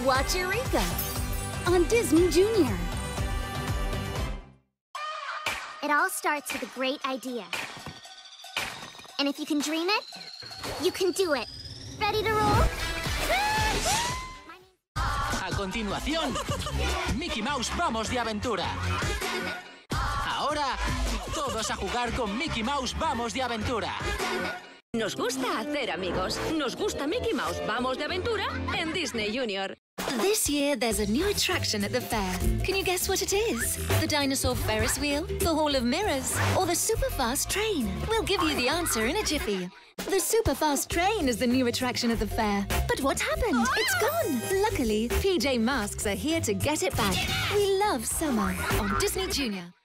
Watch Eureka on Disney Junior. It all starts with a great idea. And if you can dream it, you can do it. Ready to roll? A continuación, Mickey Mouse Vamos de Aventura. Ahora, todos a jugar con Mickey Mouse Vamos de Aventura. Nos gusta hacer amigos. Nos gusta Mickey Mouse Vamos de Aventura en Disney Junior. This year, there's a new attraction at the fair. Can you guess what it is? The dinosaur Ferris wheel, the Hall of Mirrors, or the super fast train? We'll give you the answer in a jiffy. The super fast train is the new attraction at the fair. But what happened? It's gone. Luckily, PJ Masks are here to get it back. We love summer on Disney Junior.